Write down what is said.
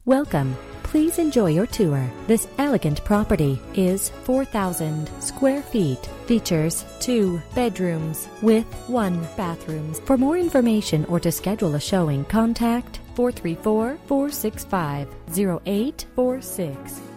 Welcome. Please enjoy your tour. This elegant property is 4,000 square feet. Features 2 bedrooms with 1 bathroom. For more information or to schedule a showing, contact 434-465-0846.